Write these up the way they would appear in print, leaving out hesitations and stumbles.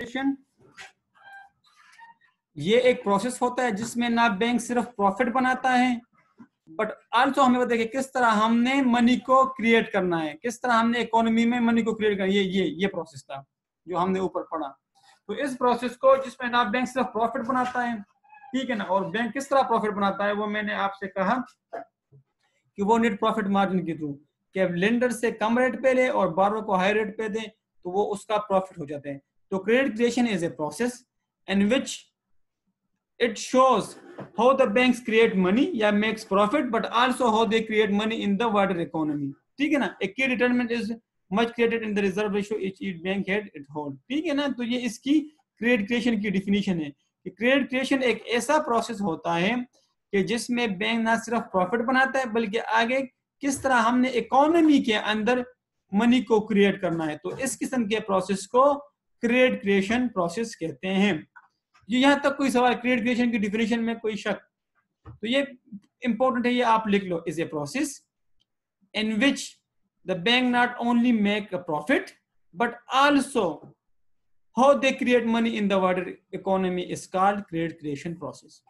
ये एक प्रोसेस होता है जिसमें ना बैंक सिर्फ प्रॉफिट बनाता है बट आल्सो हमें देखिए किस तरह हमने मनी को क्रिएट करना है, किस तरह हमने इकोनॉमी में मनी को क्रिएट करना है। ये प्रोसेस था जो हमने ऊपर पढ़ा। तो इस प्रोसेस को जिसमें ना बैंक सिर्फ प्रॉफिट बनाता है, ठीक है ना, और बैंक किस तरह प्रॉफिट बनाता है वो मैंने आपसे कहा कि वो नेट प्रॉफिट मार्जिन के थ्रू कि लेंडर से कम रेट पे ले और बारो को हाई रेट पे दे तो वो उसका प्रॉफिट हो जाते हैं। तो credit creation is a process in which it shows how the banks create money या makes profit but also how they create money in the wider economy, ठीक है ना। A key determinant is much created in the reserve ratio each bank had it hold, ठीक है ना। तो ये इसकी क्रेडिट क्रिएशन की डिफिनीशन है कि क्रेडिट क्रिएशन एक ऐसा प्रोसेस होता है कि जिसमें बैंक ना सिर्फ प्रॉफिट बनाता है बल्कि आगे किस तरह हमने इकोनॉमी के अंदर मनी को क्रिएट करना है। तो इस किस्म के प्रोसेस को क्रेडिट क्रिएशन प्रोसेस कहते हैं। यहां तक कोई सवाल क्रेडिट क्रिएशन की डिफिनेशन में कोई शक? तो ये इंपॉर्टेंट है, ये आप लिख लो। Is a process in which the bank not only make a profit but also how they create money in the wider economy is called credit creation process.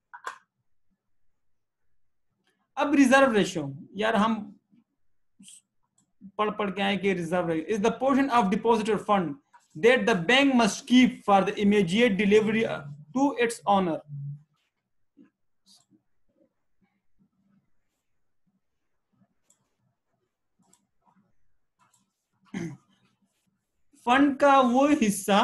अब रिजर्व रेशियो, यार हम पढ़ के आए कि reserve ratio is the portion of deposited fund that the bank must keep for the immediate delivery to its owner. Fund का वो हिस्सा,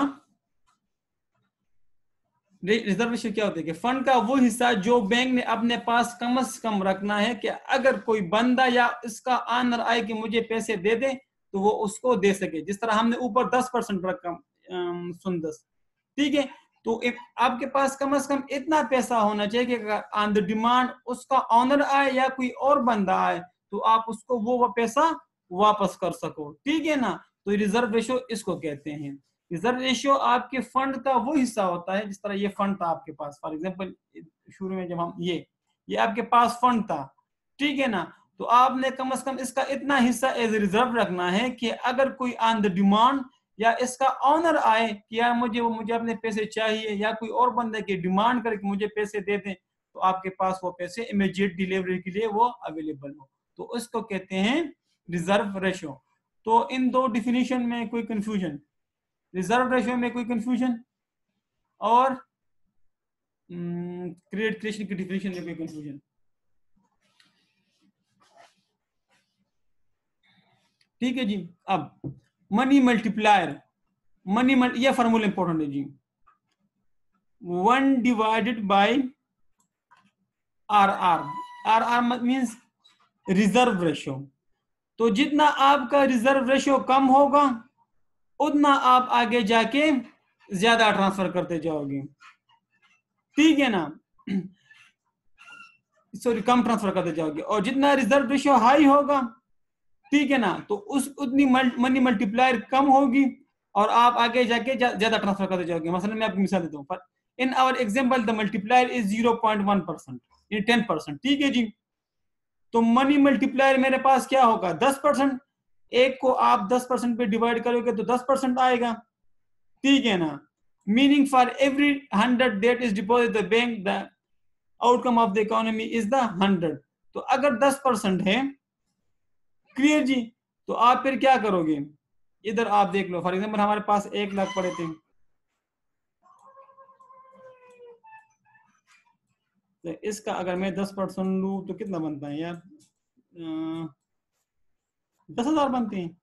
रिजर्व रेशियो क्या होता है कि फंड का वो हिस्सा जो बैंक ने अपने पास कम से कम रखना है कि अगर कोई बंदा या इसका ऑनर आए कि मुझे पैसे दे दे तो वो उसको दे सके। जिस तरह हमने ऊपर 10% रकम सुन 10, ठीक है, तो आपके पास कम से कम इतना पैसा होना चाहिए कि अगर ऑन द डिमांड उसका ऑनर आए या कोई और बंदा आए तो आप उसको वो पैसा वापस कर सको, ठीक है ना। तो रिजर्व रेशियो इसको कहते हैं। रिजर्व रेशियो आपके फंड का वो हिस्सा होता है, जिस तरह ये फंड था आपके पास, फॉर एग्जांपल शुरू में जब हम ये आपके पास फंड था, ठीक है ना, तो आपने कम से कम इसका इतना हिस्सा एज रिजर्व रखना है कि अगर कोई ऑन द डिमांड या इसका ऑनर आए कि यार मुझे अपने पैसे चाहिए या कोई और बंदे की डिमांड करके मुझे पैसे दे दें तो आपके पास वो पैसे इमीडिएट डिलीवरी के लिए वो अवेलेबल हो, तो उसको कहते हैं रिजर्व रेशियो। तो इन दो डिफिनीशन में कोई कंफ्यूजन? रिजर्व रेशियो में कोई कंफ्यूजन और क्रेडिट क्रिएशन की डिफिनीशन में कोई कंफ्यूजन? ठीक है जी। अब मनी मल्टीप्लायर, ये फॉर्मूला इंपॉर्टेंट है जी, 1 divided by R means reserve ratio. तो जितना आपका रिजर्व रेशियो कम होगा उतना आप आगे जाके ज्यादा ट्रांसफर करते जाओगे, ठीक है ना, सॉरी कम ट्रांसफर करते जाओगे। और जितना रिजर्व रेशियो हाई होगा, ठीक है ना, तो उतनी मनी मल्टीप्लायर कम होगी और आप आगे जाके ज्यादा ट्रांसफर करते जाओगे। मसलन मैं आपको मिसाल देता हूँ, in our example the multiplier is 0.1% in 10%, ठीक है जी। तो मनी मल्टीप्लायर मेरे पास क्या होगा 10%, एक को आप 10% पे डिवाइड करोगे तो 10% आएगा, ठीक है ना। Meaning for every 100 that is deposit the bank the outcome of the economy is the 100। तो अगर 10% है, क्लियर जी, तो आप फिर क्या करोगे, इधर आप देख लो, फॉर एग्जांपल हमारे पास 1 लाख पड़े थे, तो इसका अगर मैं 10% लूं तो कितना बनता है यार, 10,000 बनते हैं।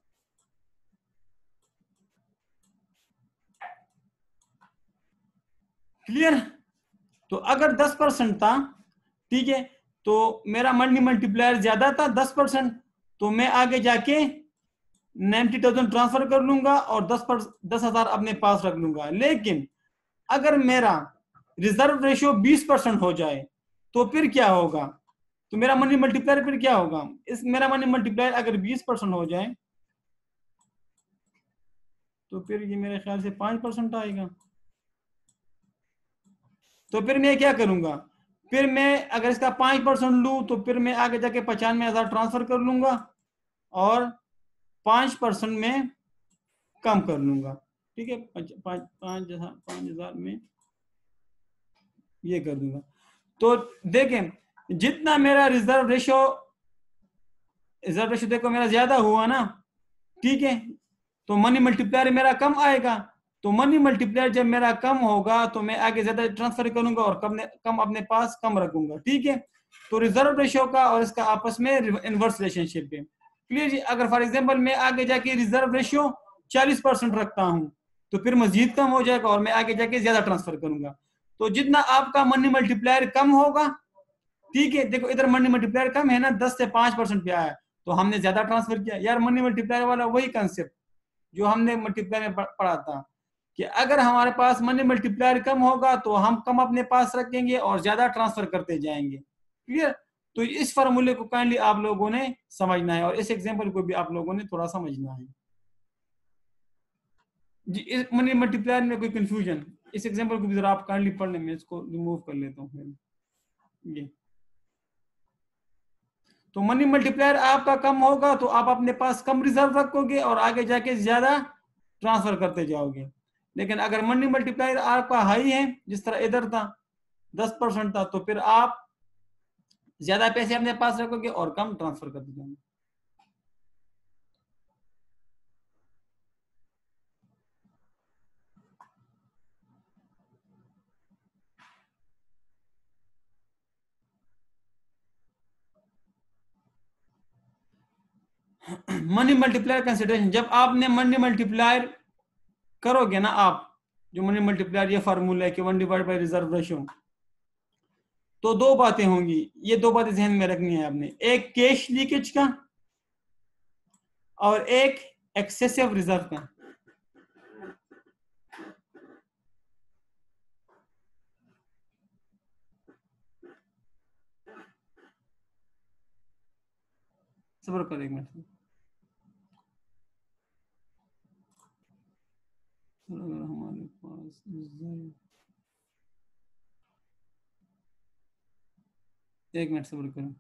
क्लियर? तो अगर 10% था, ठीक है, तो मेरा मनी मल्टीप्लायर ज्यादा था 10%, तो मैं आगे जाके 90,000 ट्रांसफर कर लूंगा और 10,000 अपने पास रख लूंगा। लेकिन अगर मेरा रिजर्व रेशियो 20% हो जाए तो फिर क्या होगा, तो मेरा मनी मल्टीप्लायर फिर क्या होगा, मेरा मनी मल्टीप्लायर अगर 20% हो जाए तो फिर ये मेरे ख्याल से 5% आएगा। तो फिर मैं क्या करूंगा, फिर मैं अगर इसका 5% लूं तो फिर मैं आगे जाके 95,000 ट्रांसफर कर लूंगा और 5% में कम कर लूंगा, ठीक है, 5,000 में ये कर दूंगा। तो देखें जितना मेरा रिजर्व रेशो देखो मेरा ज्यादा हुआ ना, ठीक है, तो मनी मल्टीप्लायर मेरा कम आएगा। तो मनी मल्टीप्लायर जब मेरा कम होगा तो मैं आगे ज्यादा ट्रांसफर करूंगा और कम अपने पास कम रखूंगा, ठीक है। तो रिजर्व रेशो का और इसका आपस में इनवर्स रिलेशनशिप है। क्लियर जी। अगर फॉर एग्जांपल मैं आगे जाके रिजर्व रेशियो 40% रखता हूं तो फिर मजीद कम हो जाएगा और मैं आगे जाके ज्यादा ट्रांसफर करूंगा। तो जितना आपका मनी मल्टीप्लायर कम होगा, ठीक है, देखो इधर मनी मल्टीप्लायर कम है ना, 10 से 5% पे आया तो हमने ज्यादा ट्रांसफर किया। यार मनी मल्टीप्लायर वाला वही कंसेप्ट जो हमने मल्टीप्लायर में पढ़ा था कि अगर हमारे पास मनी मल्टीप्लायर कम होगा तो हम कम अपने पास रखेंगे और ज्यादा ट्रांसफर करते जाएंगे। क्लियर। तो इस फॉर्मूले को काइंडली आप लोगों ने समझना है और इस एग्जांपल को भी आप लोगों ने थोड़ा समझना है जी। इस मनी मल्टीप्लायर में कोई कंफ्यूजन, इस एग्जांपल को भी जरा आप काइंडली पढ़ लें, मैं इसको रिमूव कर लेता हूँ ये। तो मनी मल्टीप्लायर आपका कम होगा तो आप अपने पास कम रिजर्व रखोगे और आगे जाके ज्यादा ट्रांसफर करते जाओगे। लेकिन अगर मनी मल्टीप्लायर आपका हाई है, जिस तरह इधर था 10% था, तो फिर आप ज्यादा पैसे अपने पास रखोगे और कम ट्रांसफर करते जाओगे। मनी मल्टीप्लायर कंसिडरेशन, जब आपने मनी मल्टीप्लायर करोगे ना, आप जो मनी मल्टीप्लायर ये फार्मूला है कि 1 डिवाइड बाय रिजर्व रेशियो, तो दो बातें होंगी। ये दो बातें ध्यान में रखनी है आपने, एक कैश लीकेज का और एक एक्सेसिव रिजर्व का। सब्र करो एक मिनट। अगर हमारे पास एक मिनट सब्र करो,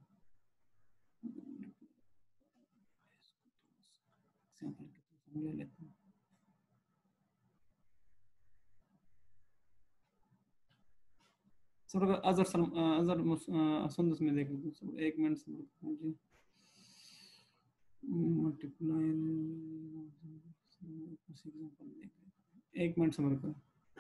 समझ लेते हैं। सब्र अजर सुंदस में देख लेते हैं। एक मिनट सब्र करो जी। मल्टीप्लायर, एक मिनट सब्र करो।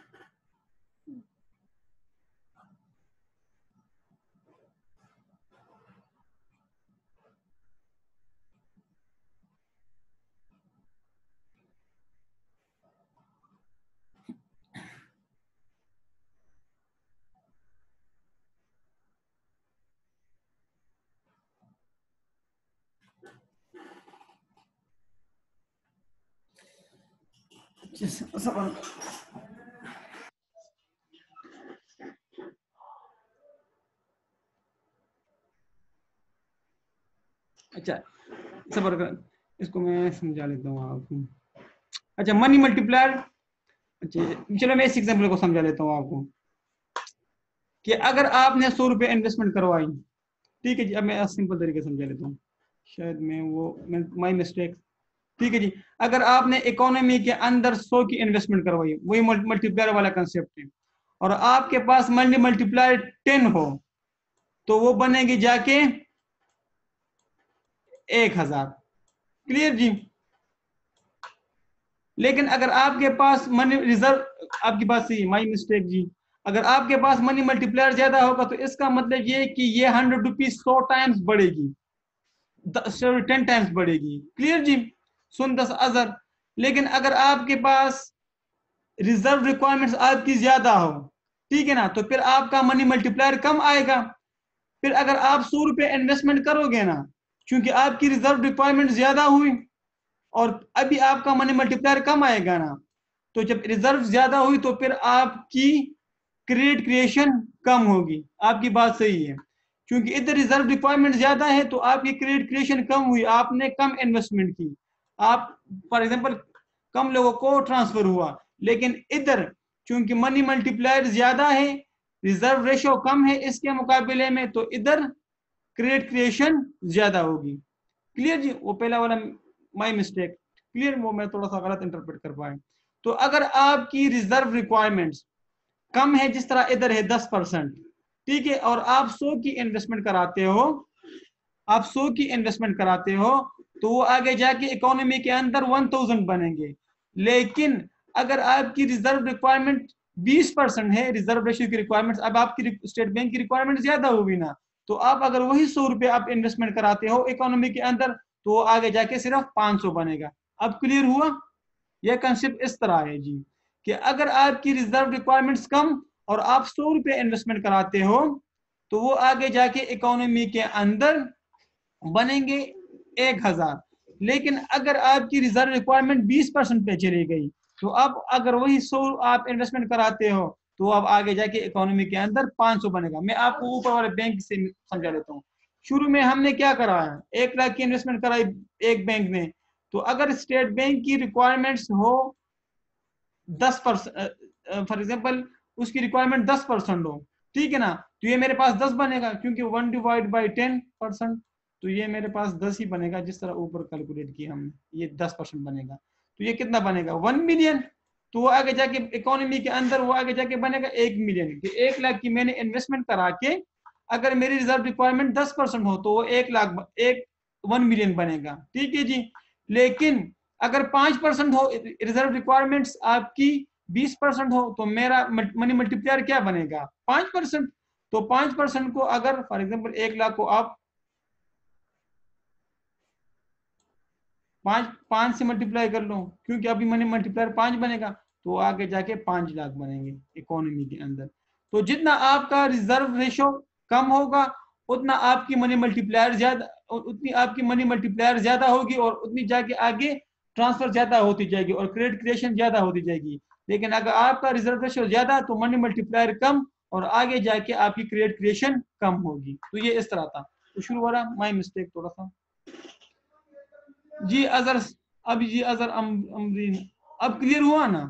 अच्छा सब्र कर, इसको मैं समझा लेता हूँ आपको। अच्छा मनी मल्टीप्लायर, अच्छा चलो मैं इस एग्जांपल को समझा लेता हूँ आपको कि अगर आपने 100 रुपए इन्वेस्टमेंट करवाई, ठीक है जी, अब मैं सिंपल तरीके से समझा लेता हूँ, शायद मैं माई मिस्टेक। ठीक है जी, अगर आपने इकोनॉमी के अंदर 100 की इन्वेस्टमेंट करवाई, वही मल्टीप्लायर वाला कंसेप्ट है, और आपके पास मल्टी मल्टीप्लायर 10 हो तो वो बनेगी जाके 1000। क्लियर जी। लेकिन अगर आपके पास मनी रिजर्व, आपकी बात सही, माई मिस्टेक जी, अगर आपके पास मनी मल्टीप्लायर ज्यादा होगा तो इसका मतलब ये कि ये 100 रुपीज 100 टाइम्स बढ़ेगी, 10 टाइम्स बढ़ेगी। क्लियर जी। सुन 10 अजर। लेकिन अगर आपके पास रिजर्व रिक्वायरमेंट्स आपकी ज्यादा हो, ठीक है ना, तो फिर आपका मनी मल्टीप्लायर कम आएगा। फिर अगर आप 100 रुपए इन्वेस्टमेंट करोगे ना, क्योंकि आपकी रिजर्व रिक्वायरमेंट ज्यादा हुई और अभी आपका मनी मल्टीप्लायर कम आएगा ना, तो जब रिजर्व ज्यादा हुई तो फिर आपकी क्रेडिट क्रिएशन कम होगी। आपकी बात सही है, क्योंकि इधर रिजर्व रिक्वायरमेंट ज्यादा है तो आपकी क्रेडिट क्रिएशन कम हुई, आपने कम इन्वेस्टमेंट की, आप फॉर एग्जांपल कम लोगों को ट्रांसफर हुआ। लेकिन इधर क्योंकि मनी मल्टीप्लायर ज्यादा है, रिजर्व रेशो कम है इसके मुकाबले में, तो इधर क्रेडिट क्रिएशन ज्यादा होगी। क्लियर जी। वो पहला वाला माई मिस्टेक। क्लियर, वो मैं थोड़ा सा गलत इंटरप्रेट कर पाए। तो अगर आपकी रिजर्व रिक्वायरमेंट्स कम है, जिस तरह इधर है 10%, ठीक है, और आप 100 की इन्वेस्टमेंट कराते हो, आप 100 की इन्वेस्टमेंट कराते हो, तो वो आगे जाके इकोनॉमी के अंदर 1000 बनेंगे। लेकिन अगर आपकी रिजर्व रिक्वायरमेंट 20% है, रिजर्व रेशियो की रिक्वायरमेंट, अब आपकी स्टेट बैंक की रिक्वायरमेंट ज्यादा होगी ना, तो आप अगर वही 100 रुपए आप इन्वेस्टमेंट कराते हो इकोनॉमी के अंदर, तो आगे जाके सिर्फ 500 बनेगा। अब क्लियर हुआ? यह कंसेप्ट इस तरह है जी, कि अगर आपकी रिजर्व रिक्वायरमेंट्स कम और आप 100 रुपए इन्वेस्टमेंट कराते हो, तो वो आगे जाके इकोनॉमी के अंदर बनेंगे 1000। लेकिन अगर आपकी रिजर्व रिक्वायरमेंट 20% पे चली गई, तो अब अगर वही 100 आप इन्वेस्टमेंट कराते हो, तो अब आगे जाके इकोनॉमी के अंदर 500 बनेगा। मैं आपको ऊपर वाले बैंक से समझा देता हूँ। शुरू में हमने क्या कराया, 1 लाख की इन्वेस्टमेंट कराई एक बैंक ने, तो अगर स्टेट बैंक की रिक्वायरमेंट्स हो 10%, फॉर एग्जाम्पल उसकी रिक्वायरमेंट 10% हो, ठीक है ना, तो ये मेरे पास 10 बनेगा, क्योंकि 1 डिवाइड बाई 10%, तो ये मेरे पास 10 ही बनेगा, जिस तरह ऊपर कैलकुलेट किया हमने, ये 10% बनेगा। तो ये कितना बनेगा, 1 मिलियन। तो वो आगे जाके इकोनॉमी के अंदर वो आगे जाके बनेगा 1 मिलियन। 1 लाख की मैंने इन्वेस्टमेंट करा के अगर मेरी रिजर्व रिक्वायरमेंट 10% हो, तो वो 1 मिलियन बनेगा, ठीक है जी। लेकिन अगर 5% हो रिजर्व रिक्वायरमेंट्स आपकी, 20% हो, तो मेरा मनी मल्टीप्लायर क्या बनेगा, 5%। तो 5% को अगर फॉर एग्जाम्पल 1 लाख को आप 5 से मल्टीप्लाई कर लो, क्योंकि अभी मनी मल्टीप्लायर 5 बनेगा, तो आगे जाके 5 लाख बनेंगे इकोनॉमी के अंदर। तो जितना आपका रिजर्व रेशो कम होगा, उतना आपकी मनी मल्टीप्लायर ज्यादा, उतनी आपकी मनी मल्टीप्लायर ज्यादा होगी, और उतनी जाके आगे ट्रांसफर ज्यादा होती जाएगी और क्रेडिट क्रिएशन ज्यादा होती जाएगी। लेकिन अगर आपका रिजर्व रेशो ज्यादा, तो मनी मल्टीप्लायर कम, और आगे जाके आपकी क्रेडिट क्रिएशन कम होगी। तो ये इस तरह था। तो शुरू हो रहा माई मिस्टेक थोड़ा सा जी। अजहर, अब जी अजहर अमरीन, अब क्लियर हुआ ना?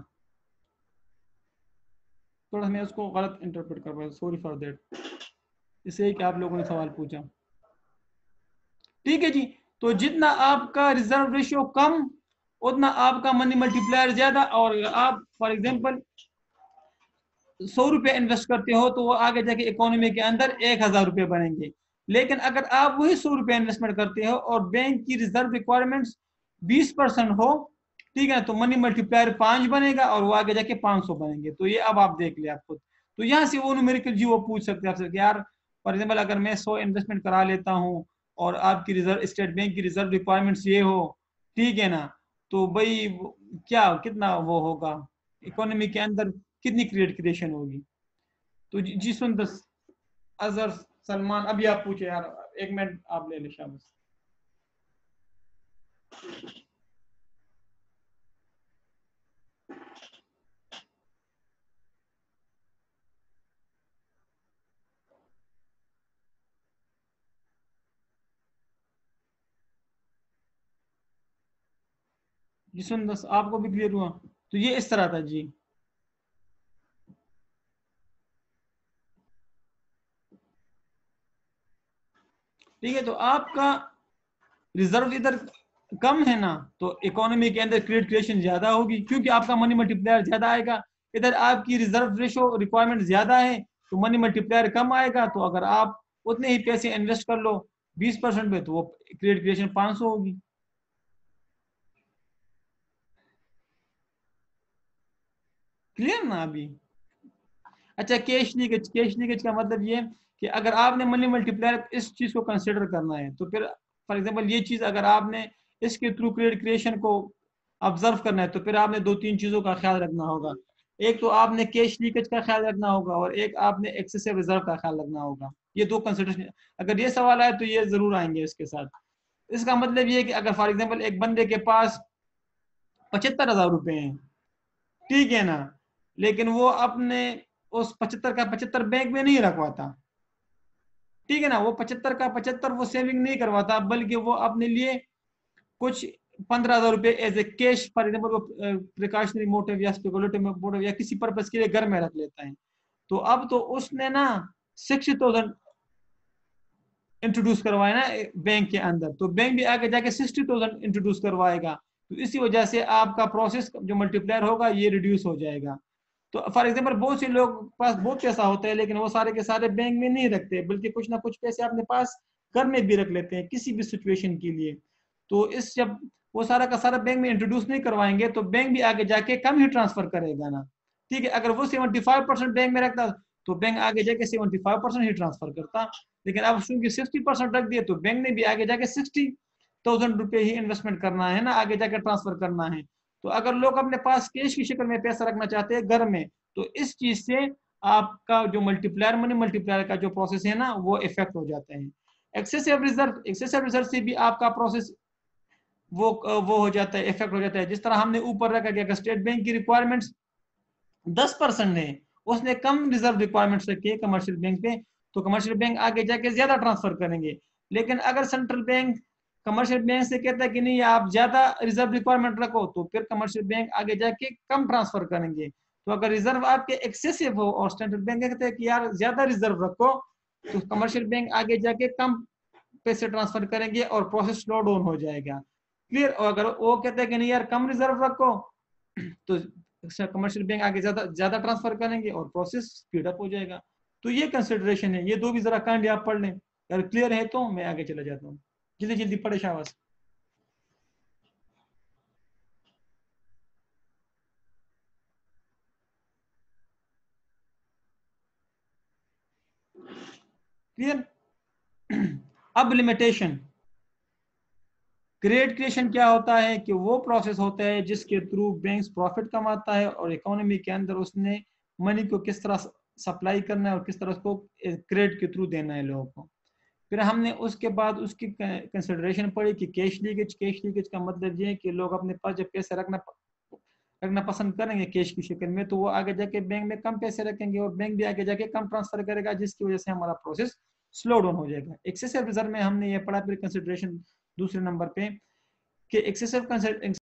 थोड़ा मैं उसको गलत इंटरप्रेट कर पाया, सॉरी फॉर दैट। इसलिए कि आप लोगों ने सवाल पूछा, ठीक है जी। तो जितना आपका रिजर्व रेशियो कम, उतना आपका मनी मल्टीप्लायर ज्यादा। और आप फॉर एग्जांपल 100 रुपए इन्वेस्ट करते हो, तो वो आगे जाके इकोनॉमी के अंदर 1000 रुपए बनेंगे। लेकिन अगर आप वही 100 रुपए इन्वेस्टमेंट करते हो और बैंक की रिजर्व रिक्वायरमेंट्स 20% हो, ठीक है, तो मनी मल्टीप्लायर 5 बनेगा, और वो आगे जाके 500 बनेंगे। तो ये अब आप देख ले आप खुद। तो यहाँ से वो न्यूमेरिकल जी वो पूछ सकते हैं आपसे कि यार फॉर एग्जाम्पल अगर मैं 100 इन्वेस्टमेंट करा लेता हूँ, और आपकी रिजर्व स्टेट बैंक की रिजर्व रिक्वायरमेंट्स ये हो, ठीक है ना, तो भाई क्या कितना वो होगा इकोनॉमी के अंदर, कितनी क्रेडिट क्रिएशन होगी। तो जी सुन दस अजहर सलमान, अभी आप पूछे यार, 1 मिनट आप ले ले शाबाश। जी सुन दस, आपको भी क्लियर हुआ? तो ये इस तरह था जी। ठीक है, तो आपका रिजर्व इधर कम है ना, तो इकोनॉमी के अंदर क्रेडिट क्रिएशन ज्यादा होगी, क्योंकि आपका मनी मल्टीप्लायर ज्यादा आएगा। इधर आपकी रिजर्व रेशो रिक्वायरमेंट ज्यादा है, तो मनी मल्टीप्लायर कम आएगा। तो अगर आप उतने ही पैसे इन्वेस्ट कर लो 20% पे, तो वो क्रेडिट क्रिएशन 500 होगी। क्लियर ना अभी? अच्छा, कैश लीकेज का मतलब ये कि अगर आपने मनी मल्टीप्लायर इस चीज को कंसिडर करना है, तो फिर फॉर एग्जांपल ये चीज अगर आपने इसके थ्रू क्रेडिट क्रिएशन को ऑब्जर्व करना है, तो फिर आपने 2-3 चीजों का ख्याल रखना होगा। एक तो आपने कैश लीकेज का ख्याल रखना होगा, और एक आपने एक्सेसिव रिजर्व का ख्याल रखना होगा। ये 2 कंसिडरेशन, अगर ये सवाल आए तो ये जरूर आएंगे इसके साथ। इसका मतलब ये है कि अगर फॉर एग्जाम्पल एक बंदे के पास 75,000 रुपए हैं, ठीक है ना, लेकिन वो अपने उस 75 का 75 बैंक में नहीं रखवाता, ठीक है ना, वो 75 का 75 वो सेविंग नहीं करवाता, बल्कि वो अपने लिए कुछ 15,000 रुपए as a cash for example precautionary motive या स्पेकुलेटिव मोटिव या किसी पर्पज के लिए घर में रख लेता है। तो अब तो उसने ना 60,000 इंट्रोड्यूस करवाया ना बैंक के अंदर, तो बैंक भी आगे जाके 60,000 इंट्रोड्यूस करवाएगा। तो इसी वजह से आपका प्रोसेस जो मल्टीप्लायर होगा ये रिड्यूस हो जाएगा। तो फॉर एग्जाम्पल बहुत से लोग पास बहुत पैसा होता है, लेकिन वो सारे के सारे बैंक में नहीं रखते, बल्कि कुछ ना कुछ पैसे अपने पास घर में भी रख लेते हैं किसी भी सिचुएशन के लिए। तो इस जब वो सारा का सारा बैंक में इंट्रोड्यूस नहीं करवाएंगे तो बैंक भी आगे जाके कम ही ट्रांसफर करेगा ना। ठीक है, अगर वो 75% बैंक में रखता तो बैंक आगे जाके 75% ही ट्रांसफर करता, लेकिन अब चूंकि 60% रख दिए तो बैंक ने भी आगे जाके 60,000 रुपये ही इन्वेस्टमेंट करना है ना, आगे जाकर ट्रांसफर करना है। तो अगर लोग अपने पास कैश की शक्ल में पैसा रखना चाहते हैं घर में, तो इस चीज से आपका जो मल्टीप्लायर मनी मल्टीप्लायर का जो प्रोसेस है ना वो इफेक्ट हो जाते हैं। एक्सेसिव रिजर्व से भी आपका प्रोसेस वो हो जाता है, इफेक्ट हो जाता है। जिस तरह हमने ऊपर रखा कि स्टेट बैंक की रिक्वायरमेंट्स 10% है, उसने कम रिजर्व रिक्वायरमेंट्स रखी है कमर्शियल बैंक पे, तो कमर्शियल बैंक आगे जाके ज्यादा ट्रांसफर करेंगे। लेकिन अगर सेंट्रल बैंक कमर्शियल बैंक से कहता है कि नहीं आप ज्यादा रिजर्व रिक्वायरमेंट रखो, तो फिर कमर्शियल बैंक आगे जाके कम ट्रांसफर करेंगे। तो अगर रिजर्व आपके एक्सेसिव हो और सेंट्रल बैंक कहते हैं कि यार ज्यादा रिजर्व रखो, तो कमर्शियल बैंक आगे जाके कम पैसे ट्रांसफर करेंगे और प्रोसेस स्लो डाउन हो जाएगा। क्लियर। और अगर वो कहते हैं कि नहीं यार कम रिजर्व रखो, तो कमर्शियल बैंक आगे ज्यादा ज्यादा ट्रांसफर करेंगे और प्रोसेस स्पीड अप हो जाएगा। तो ये कंसिडरेशन है, ये दो भी जरा काइंडली आप पढ़ लें। अगर क्लियर है तो मैं आगे चला जाता हूँ। जल्दी जल्दी पढ़े शाबाश। क्लियर। अब लिमिटेशन। क्रेडिट क्रिएशन क्या होता है कि वो प्रोसेस होता है जिसके थ्रू बैंक्स प्रॉफिट कमाता है और इकोनॉमी के अंदर उसने मनी को किस तरह सप्लाई करना है और किस तरह उसको क्रेडिट के थ्रू देना है लोगों को। फिर हमने उसके बाद उसकी कंसिडरेशन पढ़ी कि कैश लीकेज। कैश लीकेज का मतलब ये है कि लोग अपने पास जब पैसे रखना पसंद करेंगे कैश की शक्ल में, तो वो आगे जाके बैंक में कम पैसे रखेंगे और बैंक भी आगे जाके कम ट्रांसफर करेगा, जिसकी वजह से हमारा प्रोसेस स्लो डाउन हो जाएगा। एक्सेसिव रिजर्व में हमने ये पढ़ा फिर कंसिडरेशन दूसरे नंबर पे कि एक्सेसिव